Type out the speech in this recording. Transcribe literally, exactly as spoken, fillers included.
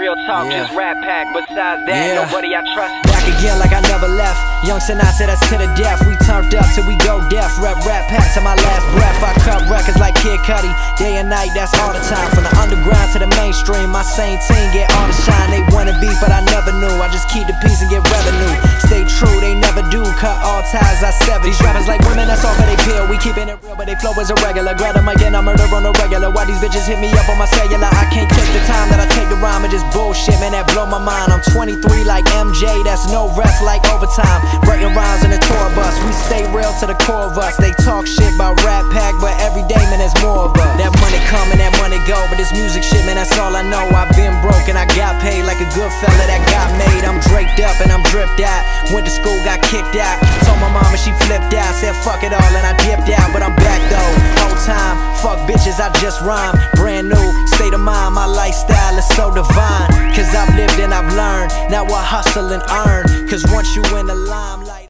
real talk, Yeah. just rap pack. Besides that, Yeah. nobody I trust. Back again like I never left. Young Sinai said that's to the death. We turned up till we go deaf. Rep rap pack to my last breath. I cut records like Kid Cudi. Day and night, that's all the time. From the underground to the mainstream, my same team get all the shine. They wanna beef, but I never knew. I just keep the peace and get revenue. Stay true, they never do. Cut all ties, I sever. These rappers like women, that's all for they pill. We keepin' it real, but they flow is irregular. Grab them again, I murder on the regular. Why these bitches hit me up on my cellular? I can't take the time that I take to rhyme and just bullshit, man, that blow my mind. I'm twenty-three like M J, that's no rest like overtime. Writing rhymes in the tour bus, we stay real to the core of us. They talk shit about rap pack, but every day, man, there's more of us. That money come and that money go, but this music shit, man, that's all I know. I've been broke and I got paid like a good fella that got made. I'm draped up and I'm dripped out. Went to school, got kicked out. Told my mama she flipped out. Said fuck it all and I dipped out, but I'm back though. Whole time, fuck bitches, I just rhyme. Brand new state of mind, my lifestyle is so divine. Cause I've lived and I've learned. Now I hustle and earn. Cause once you in the limelight